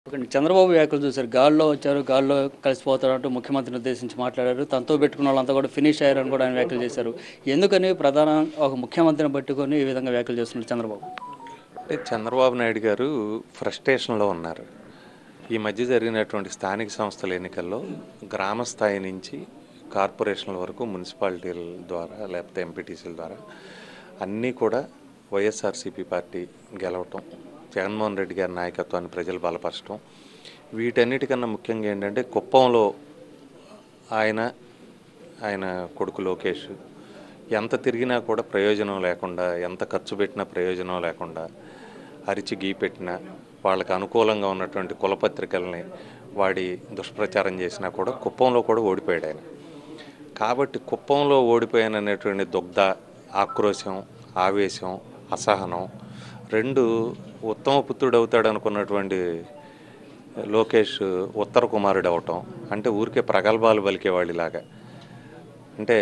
ఒకటి చంద్రబాబు వ్యాఖ్యలు చూశారు. గాల్లో వచ్చారు, గాల్లో కలిసిపోతారంటూ ముఖ్యమంత్రిని ఉద్దేశించి మాట్లాడారు. తనతో పెట్టుకున్న వాళ్ళంతా కూడా ఫినిష్ అయ్యారని కూడా ఆయన వ్యాఖ్యలు చేశారు. ఎందుకని ఒక ముఖ్యమంత్రిని పట్టుకొని ఈ విధంగా వ్యాఖ్యలు చేస్తున్నారు చంద్రబాబు? అంటే చంద్రబాబు నాయుడు గారు ఫ్రస్ట్రేషన్లో ఉన్నారు. ఈ మధ్య జరిగినటువంటి స్థానిక సంస్థల ఎన్నికల్లో గ్రామ స్థాయి నుంచి కార్పొరేషన్ల వరకు మున్సిపాలిటీల ద్వారా లేకపోతే ఎంపీటీసీల ద్వారా అన్నీ కూడా వైఎస్ఆర్సీపీ పార్టీ గెలవటం, జగన్మోహన్ రెడ్డి గారి నాయకత్వాన్ని ప్రజలు బలపరచడం, వీటన్నిటికన్నా ముఖ్యంగా ఏంటంటే కుప్పంలో ఆయన కొడుకు లోకేష్ ఎంత తిరిగినా కూడా ప్రయోజనం లేకుండా, ఎంత ఖర్చు పెట్టినా ప్రయోజనం లేకుండా, అరిచి గీపెట్టినా వాళ్ళకి అనుకూలంగా ఉన్నటువంటి కులపత్రికల్ని వాడి దుష్ప్రచారం చేసినా కూడా కుప్పంలో కూడా ఓడిపోయాడు ఆయన. కాబట్టి కుప్పంలో ఓడిపోయాననేటువంటి దుగ్ధ, ఆక్రోశం, ఆవేశం, అసహనం రెండు ఉత్తమ పుత్రుడు అవుతాడు అనుకున్నటువంటి లోకేష్ ఉత్తర కుమారుడు అవటం, అంటే ఊరికే ప్రగల్భాలు పలికేవాళ్ళలాగా, అంటే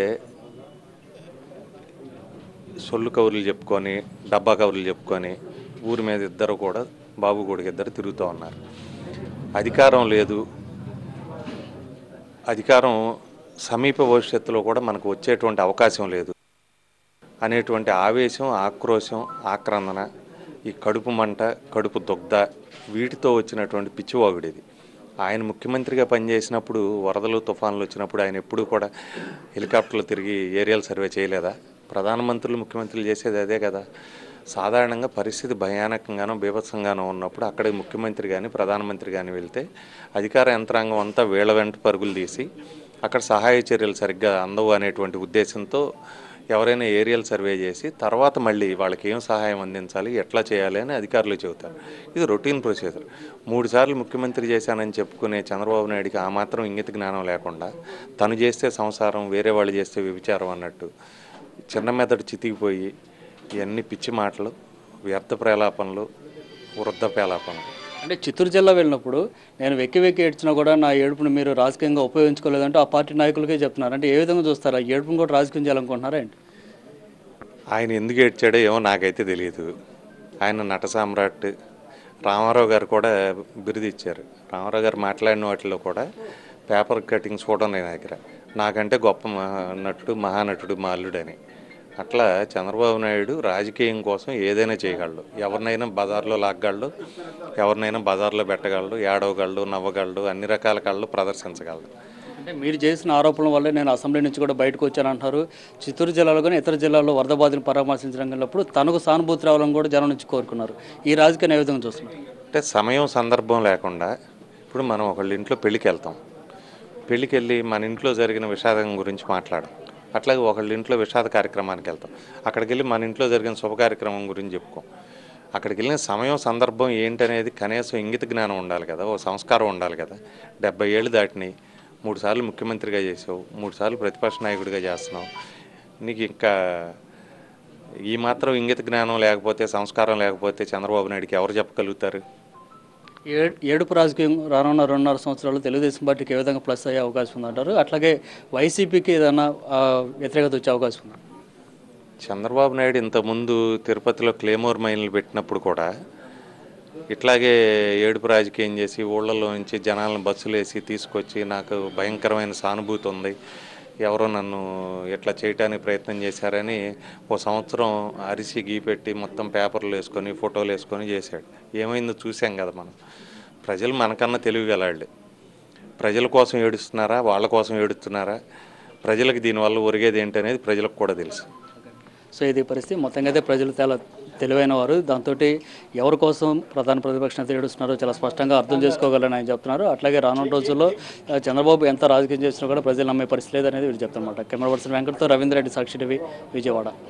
సొల్లు కవురులు చెప్పుకొని డబ్బా కవురులు చెప్పుకొని ఊరి మీద ఇద్దరు కూడా బాబు కొడుకు ఇద్దరు తిరుగుతూ ఉన్నారు. అధికారం లేదు, అధికారం సమీప భవిష్యత్తులో కూడా మనకు వచ్చేటువంటి అవకాశం లేదు అనేటువంటి ఆవేశం, ఆక్రోశం, ఆక్రందన, ఈ కడుపు మంట, కడుపు దుగ్ధ, వీటితో వచ్చినటువంటి పిచ్చివాగుడిది. ఆయన ముఖ్యమంత్రిగా పనిచేసినప్పుడు వరదలు, తుఫాన్లు వచ్చినప్పుడు ఆయన ఎప్పుడూ కూడా హెలికాప్టర్లు తిరిగి ఏరియల్ సర్వే చేయలేదా? ప్రధానమంత్రులు, ముఖ్యమంత్రులు చేసేది అదే కదా. సాధారణంగా పరిస్థితి భయానకంగానో బీభత్సంగానో ఉన్నప్పుడు అక్కడికి ముఖ్యమంత్రి కానీ ప్రధానమంత్రి కానీ వెళ్తే అధికార యంత్రాంగం అంతా వీళ్ళ వెంట పరుగులు తీసి అక్కడ సహాయ చర్యలు సరిగ్గా అందవు అనేటువంటి ఉద్దేశంతో ఎవరైనా ఏరియల్ సర్వే చేసి తర్వాత మళ్ళీ వాళ్ళకి ఏం సహాయం అందించాలి, ఎట్లా చేయాలి అని అధికారులు చెబుతారు. ఇది రొటీన్ ప్రొసీజర్. 3 సార్లు ముఖ్యమంత్రి చేశానని చెప్పుకునే చంద్రబాబు నాయుడికి ఆ మాత్రం ఇంగిత జ్ఞానం లేకుండా తను చేస్తే సంసారం, వేరే వాళ్ళు చేస్తే వ్యభిచారం అన్నట్టు చిన్న మెదడు చితికిపోయి ఇవన్నీ పిచ్చి మాటలు, వ్యర్థ ప్రలాపనలు, వృద్ధ ప్రలాపనలు. అంటే చిత్తూరు జిల్లా వెళ్ళినప్పుడు నేను వెక్కి ఏడ్చినా కూడా నా ఏడుపును మీరు రాజకీయంగా ఉపయోగించుకోలేదంటే ఆ పార్టీ నాయకులకే చెప్తున్నారు. అంటే ఏ విధంగా చూస్తారు? ఆ ఏడుపును కూడా రాజకీయం చేయాలనుకుంటున్నారా ఏంటి? ఆయన ఎందుకు ఏడ్చాడో ఏమో నాకైతే తెలియదు. ఆయన నట సామ్రాట్. రామారావు గారు కూడా బిరుదు ఇచ్చారు. రామారావు గారు మాట్లాడిన వాటిలో కూడా పేపర్ కటింగ్స్ కూడా ఉన్నాయి నా దగ్గర. నాకంటే గొప్ప నటుడు, మహానటుడు మా అల్లుడని. అట్లా చంద్రబాబు నాయుడు రాజకీయం కోసం ఏదైనా చేయగలడు. ఎవరినైనా బజార్లో లాగగలడు, ఎవరినైనా బజార్లో పెట్టగలడు, ఏడవగలడు, నవ్వగలడు, అన్ని రకాల కళ్ళు ప్రదర్శించగలడు. అంటే మీరు చేసిన ఆరోపణల వల్లే నేను అసెంబ్లీ నుంచి కూడా బయటకు వచ్చానంటున్నారు. చిత్తూరు జిల్లాలో కానీ ఇతర జిల్లాల్లో వరద బాధితులను పరామర్శించడం వెళ్ళినప్పుడు తనకు సానుభూతి రావాలని కూడా జనం నుంచి కోరుకున్నారు. ఈ రాజకీయాన్ని ఏ విధంగా చూస్తున్నారు? అంటే సమయం, సందర్భం లేకుండా ఇప్పుడు మనం ఒకళ్ళ ఇంట్లో పెళ్ళికి వెళ్తాం. పెళ్ళికి వెళ్ళి మన ఇంట్లో జరిగిన విషాదం గురించి మాట్లాడడం. అట్లాగే ఒకళ్ళ ఇంట్లో విషాద కార్యక్రమానికి వెళ్తాం. అక్కడికి వెళ్ళి మన ఇంట్లో జరిగిన శుభ కార్యక్రమం గురించి చెప్పుకోం. అక్కడికి వెళ్ళిన సమయం, సందర్భం ఏంటనేది కనీసం ఇంగిత జ్ఞానం ఉండాలి కదా, ఓ సంస్కారం ఉండాలి కదా. 70 ఏళ్ళు దాటినాయి, 3 సార్లు ముఖ్యమంత్రిగా చేసావు, 3 సార్లు ప్రతిపక్ష నాయకుడిగా చేస్తున్నావు. నీకు ఇంకా ఈ మాత్రం ఇంగిత జ్ఞానం లేకపోతే, సంస్కారం లేకపోతే చంద్రబాబు నాయుడికి ఎవరు చెప్పగలుగుతారు? ఏడుపు రాజకీయం రానున్న 2.5 సంవత్సరాలు తెలుగుదేశం పార్టీకి ఏ విధంగా ప్లస్ అయ్యే అవకాశం ఉందంటారు? అట్లాగే వైసీపీకి ఏదైనా వ్యతిరేకత వచ్చే అవకాశం ఉంది? చంద్రబాబు నాయుడు ఇంతకుముందు తిరుపతిలో క్లేమోర్ మైన్లు పెట్టినప్పుడు కూడా ఇట్లాగే ఏడుపు రాజకీయం చేసి ఊళ్ళల్లో నుంచి జనాలను బస్సులు వేసి తీసుకొచ్చి నాకు భయంకరమైన సానుభూతి ఉంది, ఎవరో నన్ను ఇట్లా చేయడానికి ప్రయత్నం చేశారని ఓ సంవత్సరం అరిసి గీపెట్టి మొత్తం పేపర్లు వేసుకొని ఫోటోలు వేసుకొని చేశాడు. ఏమైందో చూసాం కదా మనం. ప్రజలు మనకన్నా తెలివిగలాళ్ళు. ప్రజల కోసం ఏడుస్తున్నారా, వాళ్ళ కోసం ఏడుస్తున్నారా, ప్రజలకు దీనివల్ల ఒరిగేది ఏంటనేది ప్రజలకు కూడా తెలుసు. సో ఇది పరిస్థితి. మొత్తంగా అయితే ప్రజలు చాలా తెలివైన వారు. దాంతో ఎవరి కోసం ప్రధాన ప్రతిపక్ష నేత ఏడుస్తున్నారో చాలా స్పష్టంగా అర్థం చేసుకోగలని ఆయన చెప్తున్నారు. అట్లాగే రానున్న రోజుల్లో చంద్రబాబు ఎంత రాజకీయం చేసినా కూడా ప్రజలు నమ్మే పరిస్థితి లేదనేది వీళ్ళు చెప్తారన్నమాట. కెమెరా పర్సన్ వెంకట్తో రవీంద్ర రెడ్డి, సాక్షి టీవీ, విజయవాడ.